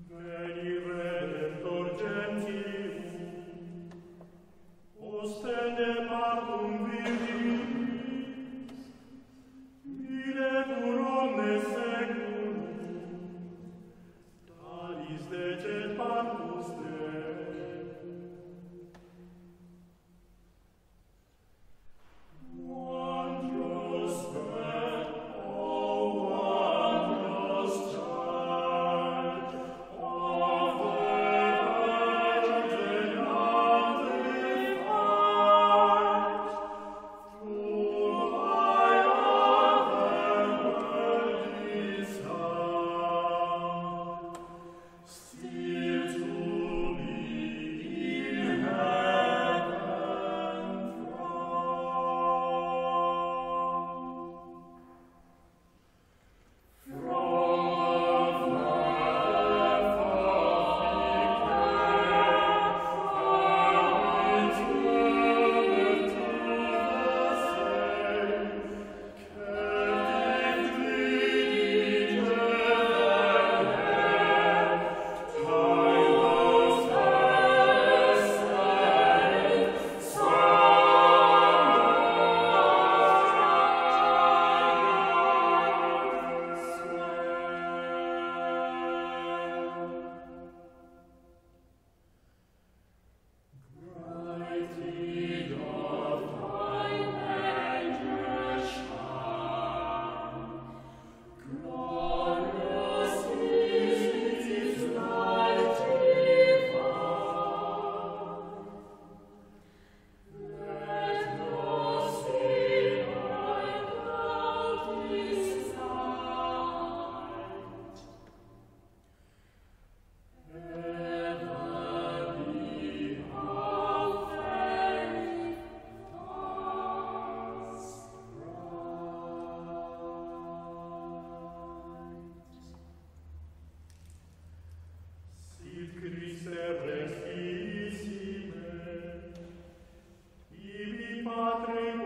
Veni Redemptor gentium, ostende partum viris, miletur omnes seculum, talis decet partus te. Wondrous birth, O wondrous child, of the virgin undefined, through light of the worldly sound, still to be in heaven throned. Sit Christe rectissime, ibi Patre